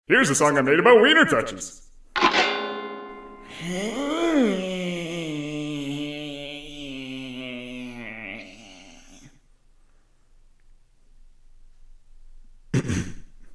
Here's a song I made about wiener touches. Huh?